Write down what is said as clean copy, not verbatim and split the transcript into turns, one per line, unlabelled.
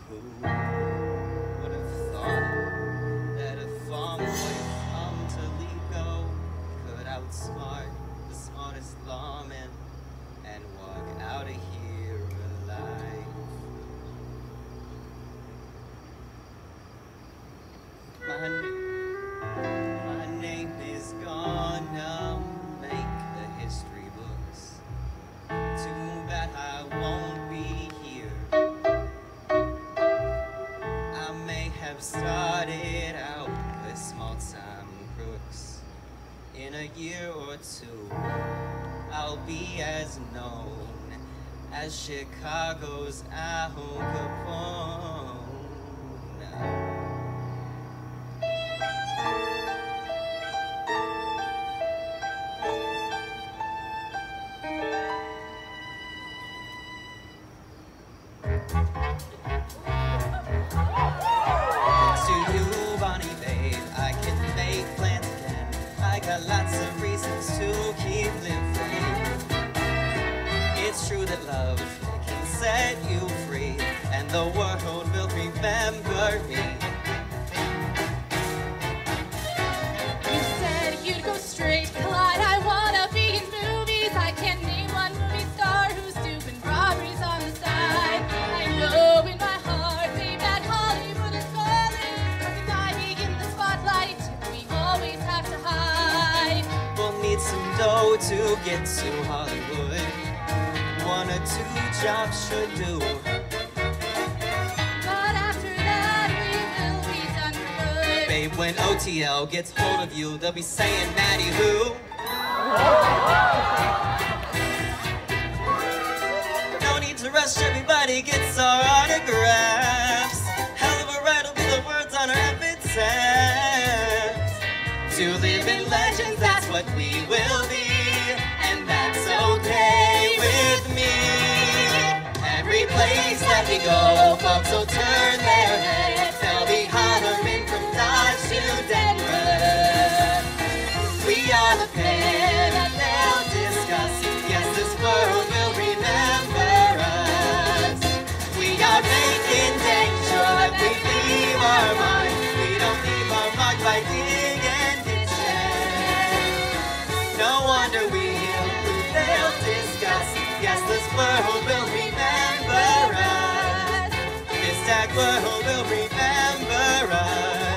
Who would have thought that a farm boy from Toledo could outsmart the smartest lawman and walk out of here alive? My name is gonna make the history books. Too bad I won't be here. I may have started out with small-time crooks. In a year or two, I'll be as known as Chicago's Al Capone. Lots of reasons to keep living. It's true that love can set you free, and the world will remember me.
You said you'd go straight, Clyde. I wanna be in movies. I can't name one movie star who's doing robberies on the side. I know in my heart, babe, that Hollywood is calling. Recognizing in the spotlight, we always have to hide.
We'll need some dough to get to Hollywood. 1 or 2 jobs should do.
But after that, we will be done for good.
Babe, when OTL gets hold of you, they'll be saying, Maddie, who? No need to rush, everybody gets our autographs. Hell of a ride will be the words on our epitaph. To live in legends, that's what we will be, and that's okay with me. Every place that we go, folks will turn their heads. They'll be hollering from Dodge to Denver. We are the pair that they'll discuss. Yes, this world will remember us. We are making dang sure that we leave our mark. We don't leave our mark by digging ditches. No wonder we who they'll discuss. Yes, this world will remember us. This tag world will remember us.